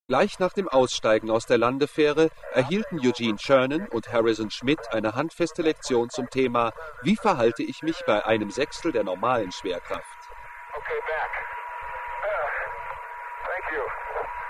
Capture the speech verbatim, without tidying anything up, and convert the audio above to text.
Gleich nach dem Aussteigen aus der Landefähre erhielten Eugene Cernan und Harrison Schmitt eine handfeste Lektion zum Thema „Wie verhalte ich mich bei einem Sechstel der normalen Schwerkraft?“ Okay, back. Uh, thank you.